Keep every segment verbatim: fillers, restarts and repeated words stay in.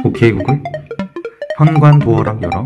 오케이 구글 현관 도어락 열어.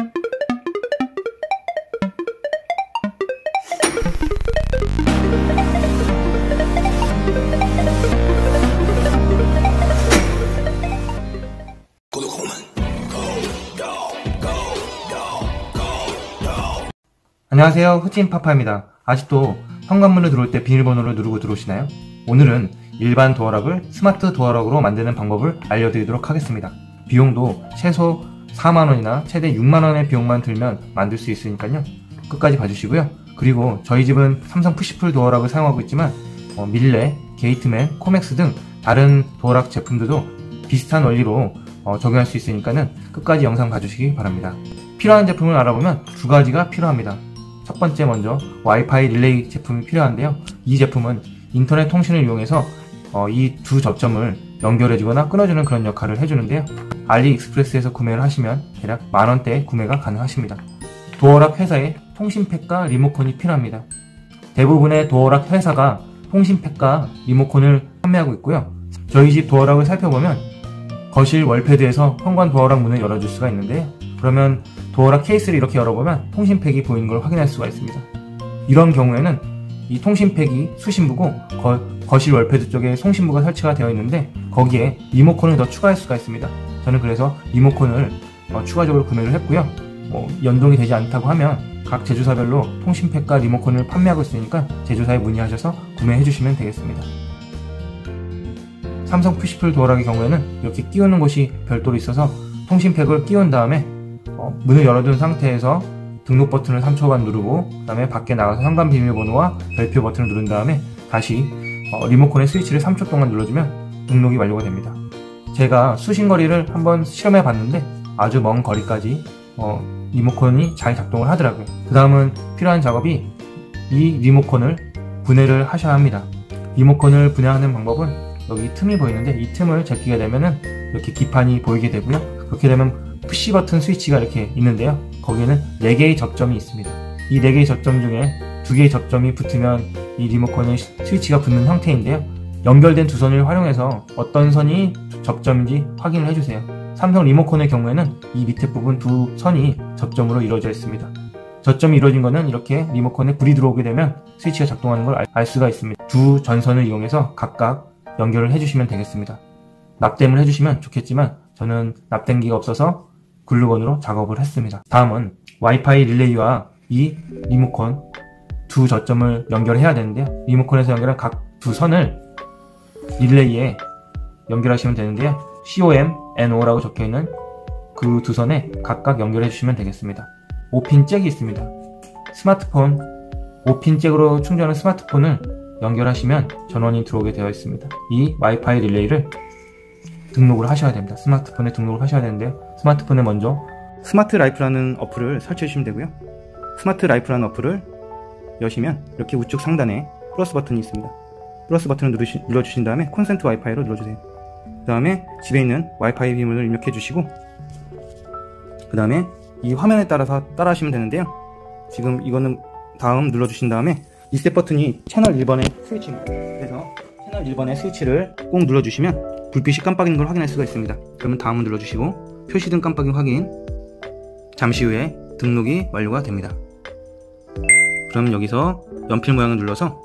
안녕하세요, 흐찐파파입니다. 아직도 현관문을 들어올 때 비밀번호를 누르고 들어오시나요? 오늘은 일반 도어락을 스마트 도어락으로 만드는 방법을 알려드리도록 하겠습니다. 비용도 최소 사만 원이나 최대 육만 원의 비용만 들면 만들 수 있으니까요, 끝까지 봐주시고요. 그리고 저희 집은 삼성 푸시풀 도어락을 사용하고 있지만 어, 밀레, 게이트맨, 코맥스 등 다른 도어락 제품들도 비슷한 원리로 어, 적용할 수 있으니까는 끝까지 영상 봐주시기 바랍니다. 필요한 제품을 알아보면 두 가지가 필요합니다. 첫 번째, 먼저 와이파이 릴레이 제품이 필요한데요, 이 제품은 인터넷 통신을 이용해서 어, 이 두 접점을 연결해주거나 끊어주는 그런 역할을 해주는데요, 알리익스프레스에서 구매를 하시면 대략 만원대에 구매가 가능하십니다. 도어락 회사에 통신팩과 리모컨이 필요합니다. 대부분의 도어락 회사가 통신팩과 리모컨을 판매하고 있고요, 저희 집 도어락을 살펴보면 거실 월패드에서 현관 도어락 문을 열어줄 수가 있는데요, 그러면 도어락 케이스를 이렇게 열어보면 통신팩이 보이는 걸 확인할 수가 있습니다. 이런 경우에는 이 통신팩이 수신부고 거, 거실 월패드 쪽에 송신부가 설치가 되어 있는데 거기에 리모컨을 더 추가할 수가 있습니다. 저는 그래서 리모컨을 어, 추가적으로 구매를 했고요. 뭐 연동이 되지 않다고 하면 각 제조사별로 통신팩과 리모컨을 판매하고 있으니까 제조사에 문의하셔서 구매해 주시면 되겠습니다. 삼성 푸시풀 도어락의 경우에는 이렇게 끼우는 곳이 별도로 있어서 통신팩을 끼운 다음에 어, 문을 열어둔 상태에서 등록 버튼을 삼 초간 누르고 그 다음에 밖에 나가서 현관 비밀번호와 별표 버튼을 누른 다음에 다시 어, 리모컨의 스위치를 삼 초 동안 눌러주면 등록이 완료가 됩니다. 제가 수신거리를 한번 실험해 봤는데 아주 먼 거리까지 어, 리모컨이 잘 작동을 하더라고요. 그 다음은 필요한 작업이 이 리모컨을 분해를 하셔야 합니다. 리모컨을 분해하는 방법은 여기 틈이 보이는데 이 틈을 제끼게 되면은 이렇게 기판이 보이게 되고요, 그렇게 되면 푸시 버튼 스위치가 이렇게 있는데요, 거기에는 네 개의 접점이 있습니다. 이 네 개의 접점 중에 두 개의 접점이 붙으면 이 리모컨의 스위치가 붙는 형태인데요, 연결된 두 선을 활용해서 어떤 선이 접점인지 확인을 해주세요. 삼성 리모컨의 경우에는 이 밑에 부분 두 선이 접점으로 이루어져 있습니다. 접점이 이루어진 거는 이렇게 리모컨에 불이 들어오게 되면 스위치가 작동하는 걸 알 수가 있습니다. 두 전선을 이용해서 각각 연결을 해주시면 되겠습니다. 납땜을 해주시면 좋겠지만 저는 납땜기가 없어서 글루건으로 작업을 했습니다. 다음은 와이파이 릴레이와 이 리모컨 두 저점을 연결해야 되는데요, 리모컨에서 연결한 각 두 선을 릴레이에 연결하시면 되는데요, 컴, 노라고 적혀있는 그 두 선에 각각 연결해 주시면 되겠습니다. 오 핀 잭이 있습니다. 스마트폰 오 핀 잭으로 충전한 스마트폰을 연결하시면 전원이 들어오게 되어 있습니다. 이 와이파이 릴레이를 등록을 하셔야 됩니다. 스마트폰에 등록을 하셔야 되는데요, 스마트폰에 먼저 스마트 라이프라는 어플을 설치해 주시면 되고요, 스마트 라이프라는 어플을 여시면 이렇게 우측 상단에 플러스 버튼이 있습니다. 플러스 버튼을 누르시, 눌러주신 다음에 콘센트 와이파이로 눌러주세요. 그 다음에 집에 있는 와이파이 비밀을 입력해 주시고 그 다음에 이 화면에 따라서 따라 하시면 되는데요, 지금 이거는 다음 눌러주신 다음에 리셋 버튼이 채널 일 번의 스위치입니다. 그래서 채널 일 번의 스위치를 꼭 눌러주시면 불빛이 깜빡이는 걸 확인할 수가 있습니다. 그러면 다음을 눌러주시고 표시등 깜빡이 확인, 잠시 후에 등록이 완료가 됩니다. 그럼 여기서 연필 모양을 눌러서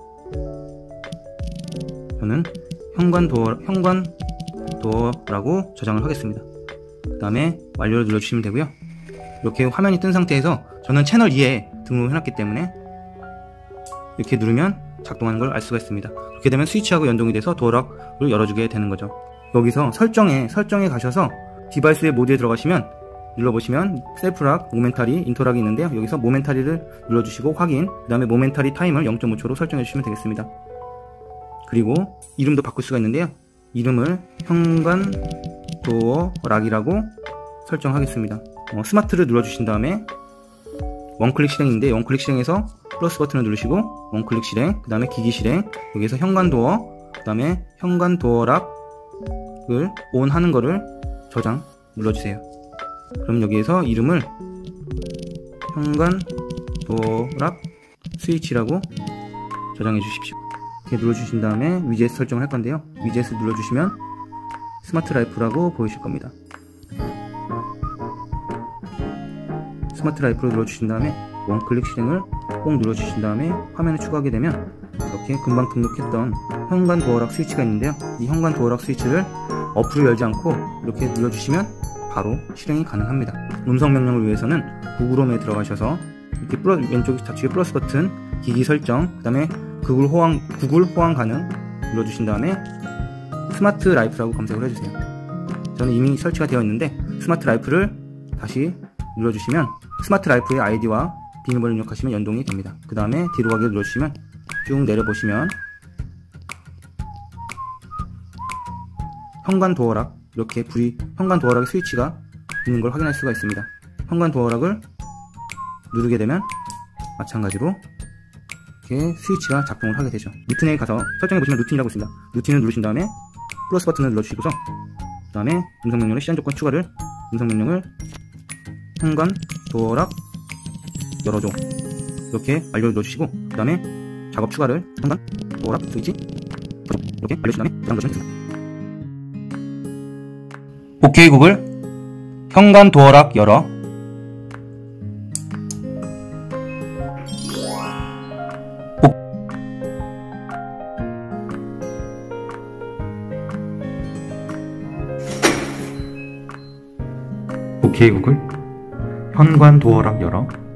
저는 현관 도어, 현관 도어라고 저장을 하겠습니다. 그 다음에 완료를 눌러주시면 되고요, 이렇게 화면이 뜬 상태에서 저는 채널 이에 등록을 해놨기 때문에 이렇게 누르면 작동하는 걸 알 수가 있습니다. 그렇게 되면 스위치하고 연동이 돼서 도어락을 열어주게 되는 거죠. 여기서 설정에 설정에 가셔서 디바이스의 모드에 들어가시면 눌러보시면 셀프락, 모멘타리, 인터락이 있는데요, 여기서 모멘타리를 눌러주시고 확인, 그 다음에 모멘타리 타임을 영 점 오 초로 설정해 주시면 되겠습니다. 그리고 이름도 바꿀 수가 있는데요, 이름을 현관 도어락이라고 설정하겠습니다. 어, 스마트를 눌러주신 다음에 원클릭 실행인데 원클릭 실행에서 플러스 버튼을 누르시고 원클릭 실행, 그 다음에 기기 실행, 여기서 현관 도어, 그 다음에 현관 도어락을 온 하는 거를 저장 눌러주세요. 그럼 여기에서 이름을 현관 도어락 스위치라고 저장해 주십시오. 이렇게 눌러주신 다음에 위젯 설정을 할 건데요, 위젯을 눌러주시면 스마트 라이프라고 보이실 겁니다. 스마트 라이프를 눌러주신 다음에 원클릭 실행을 꼭 눌러주신 다음에 화면을 추가하게 되면 이렇게 금방 등록했던 현관 도어락 스위치가 있는데요. 이 현관 도어락 스위치를 어플을 열지 않고 이렇게 눌러주시면 바로 실행이 가능합니다. 음성 명령을 위해서는 구글 홈에 들어가셔서 이렇게 플러스, 왼쪽 좌측에 플러스 버튼, 기기 설정, 그 다음에 구글 호환, 구글 호환 가능 눌러주신 다음에 스마트 라이프라고 검색을 해주세요. 저는 이미 설치가 되어 있는데 스마트 라이프를 다시 눌러주시면 스마트 라이프의 아이디와 비밀번호를 입력하시면 연동이 됩니다. 그 다음에 뒤로 가기 눌러주시면 쭉 내려보시면 현관 도어락, 이렇게 불이 현관 도어락의 스위치가 있는 걸 확인할 수가 있습니다. 현관 도어락을 누르게 되면 마찬가지로 이렇게 스위치가 작동을 하게 되죠. 루틴에 가서 설정해 보시면 루틴이라고 있습니다. 루틴을 누르신 다음에 플러스 버튼을 눌러주시고서 그 다음에 음성 명령의 시한 조건 추가를 음성 명령을 현관 도어락 열어줘 이렇게 완료 눌러주시고 그 다음에 작업 추가를 현관 도어락 스위치 이렇게 알려주신 다음에 저장 누르시면 됩니다. 오케이 구글, 현관 도어락 열어. 오케이 구글, 현관 도어락 열어.